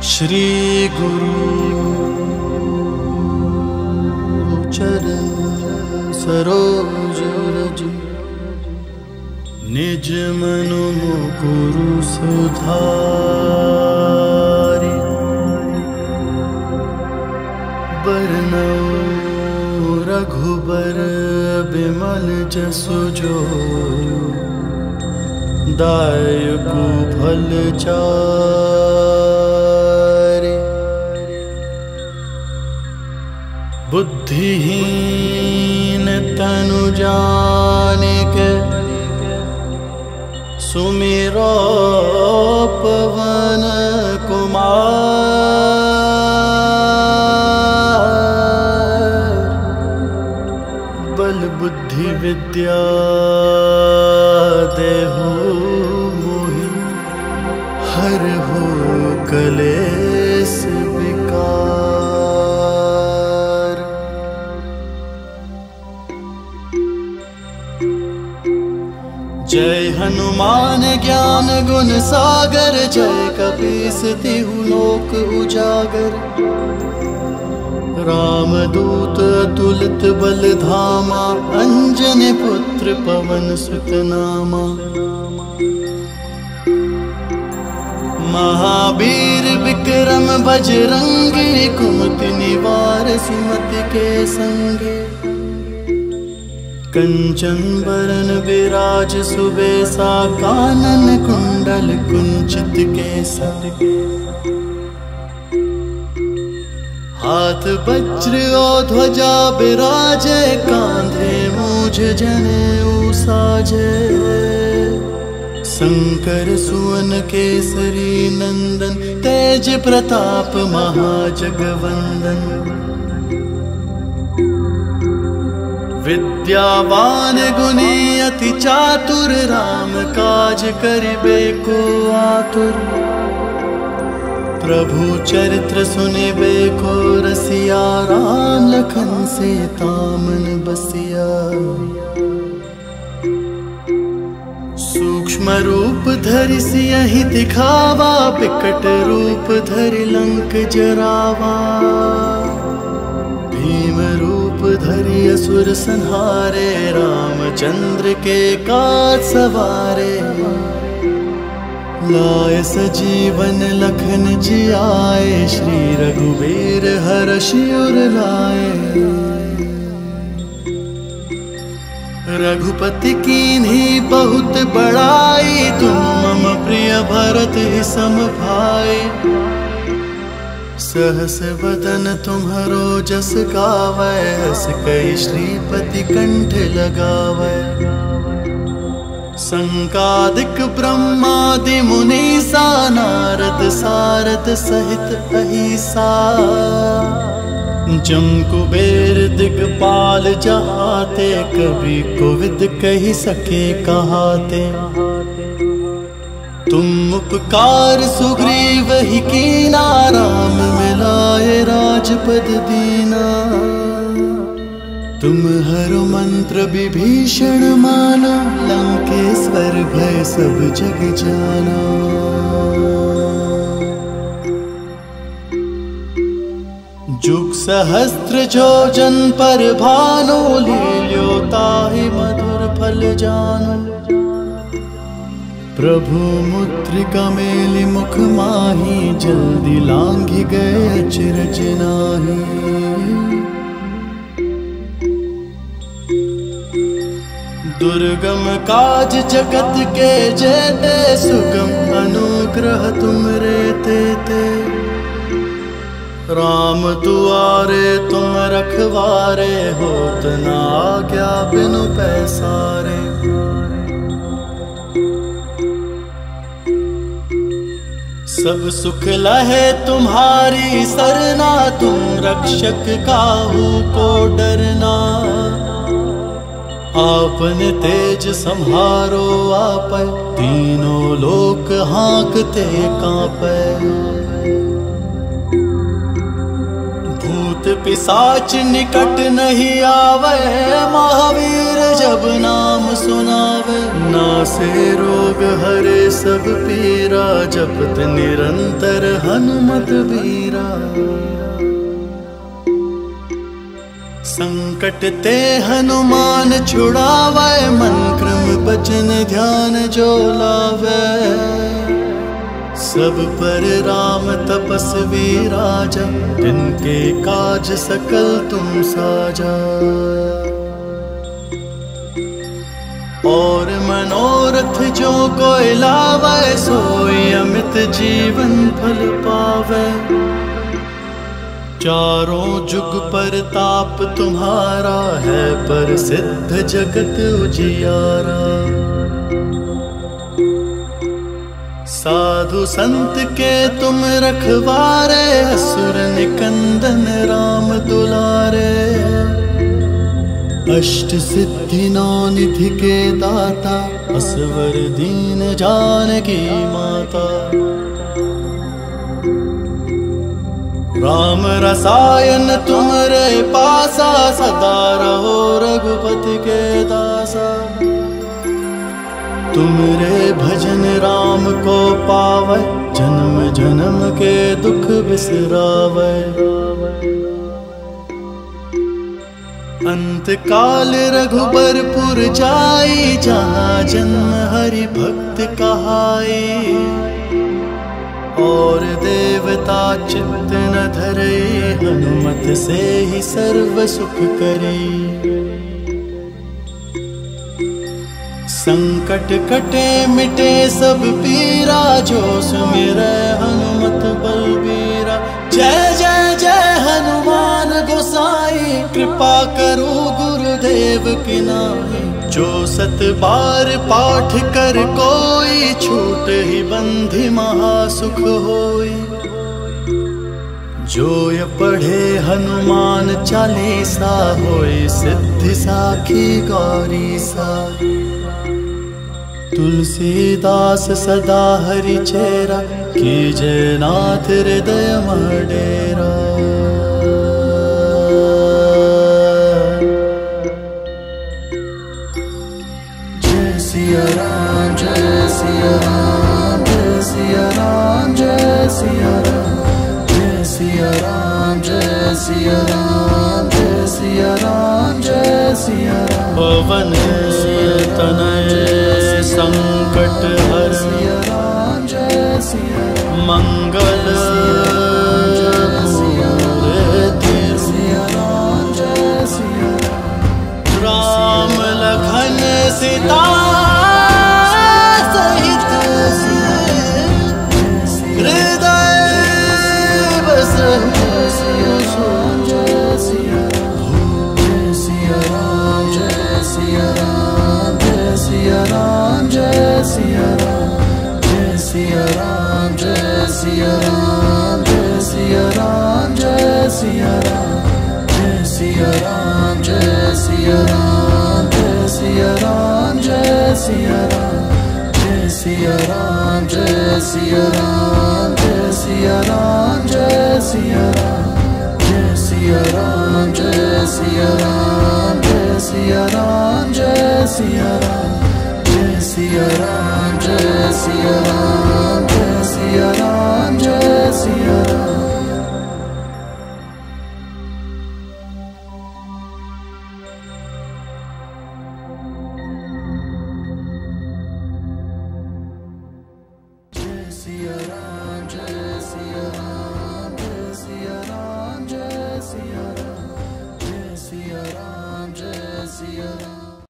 श्री गुरु चरण सरोज रज निज मनु मुकुरु सुधारि बरनौ रघुबर बिमल जसु जो दायकु फल चारि बुद्धिहीन तनु जानिके सुमिरो पवन कुमार बल बुद्धि विद्या देहु मोहि हरहु कलेस विकार। जय हनुमान ज्ञान गुण सागर जय कपीस तिहु लोक उजागर रामदूत अतुलित बल धामा अंजनी पुत्र पवन सुत नामा महावीर विक्रम बजरंगी कुमति निवार सुमति के संगे कंचन बरन विराज सुबेसा कानन कुंडल कुंचित केसा हाथ वज्र और ध्वजा बिराजे कांधे मूझ जनेऊ साजे शंकर सुवन केसरी नंदन तेज प्रताप महाजगवंदन विद्यावान गुणी अति चातुर राम काज करिबे को आतुर प्रभु चरित्र सुनिबे को रसिया राम लखन सीता मन बसिया सूक्ष्म रूप धरि सियहि दिखावा विकट रूप धरि लंक जरावा भीम रूप धरि असुर संहारे रामचंद्र के काज सवारे लाए सजीवन लखन जियाए श्री रघुवीर हर्षि उर लाए रघुपति कीन्ही बहुत बड़ाई तुम मम प्रिय भरत ही सम भाई सहस बदन तुम्हरो जस गावै हस कई श्रीपति कंठ लगावै संकादिक ब्रह्मादि मुनीसा नारद सारद सहित अहिसा जम कुबेर दिगपाल जहाते कवि कोविद कहि सके कहाते तुम उपकार सुग्रीव ही कीना राम मिलाए राजपद दीना तुम हरु मंत्र विभीषण माना लंकेश्वर भय सब जग जाना जुग सहस्त्र जो जन पर भानु लील्यो ताहि मधुर फल जानु प्रभु मुद्रिका मेलि मुख माही जल्दी लांघि गए अचरज नाही दुर्गम काज जगत के जेते सुगम अनुग्रह तुम रे तेते राम दुआरे तुम रखवारे होत न आज्ञा बिनु पैसारे सब सुख लहे तुम्हारी सरना तुम रक्षक काहू को डरना आपने तेज संहारो आपै तीनों लोक हांकते कांपै भूत भूत पिशाच निकट नहीं आवे, महावीर जब नाम सुनावे। नासे रोग हरे सब पीरा, जपत निरंतर हनुमत बीरा। संकट ते हनुमान छुड़ावे, मन क्रम बचन ध्यान जो लावे। सब पर राम तपस्वी राजा, जिनके काज सकल तुम साजा। और मनोरथ जो कोई लावे, सोई अमित जीवन फल पावे। चारों जुग पर ताप तुम्हारा है, पर सिद्ध जगत उजियारा। साधु संत के तुम रखवारे, असुर निकंदन राम दुलारे। अष्ट सिद्धि नौ निधि के दाता, असवर दीन जानकी माता। राम रसायन तुमरे पासा, सदा रहो रघुपति के दासा। तुमरे भजन राम को पावे, जन्म जन्म के दुख बिसरावे। अंत काल रघुबरपुर जाई, जहाँ जन्म हरि भक्त कहाई। और देवता चित्त न धरे, हनुमत से ही सर्व सुख करे। संकट कटे मिटे सब पीरा, जो सुमिरै हनुमत बलबीरा। जय जय जय हनुमान गोसाई, कृपा करो गुरुदेव की नाई। जो 7 बार पाठ कर कोई, छूट ही बंधि महासुख होई। जो ये पढ़े हनुमान चालीसा, होई सिद्धि साखी गौरी सा। तुलसीदास सदा हरि चेरा, कीजय नाथ हृदय डेरा। जय सिया राम जय सिया राम, जय सिया राम जय सिया राम। जय सिया राम जय सिया राम, जय सिया राम जय सिया राम। पवन तनय संकट हर, मंगल राम लखन सीता सहित, हृदय बसहु सोई। जय सिया राम जय सिया राम, जय सिया राम जय सिया राम। जय सिया राम जय सिया राम, जय सिया राम जय सिया राम। जय सिया राम जय सिया राम, जय सिया राम जय सिया राम। जय सिया राम जय सिया राम, जय सिया राम जय सिया राम। जय सिया राम जय सिया राम, जय सिया राम जय सिया राम। जय सिया राम जय सिया राम, जय सिया राम जय सिया राम। जय सिया राम जय सिया राम, जय सिया राम जय सिया राम। जय सिया राम जय सिया राम।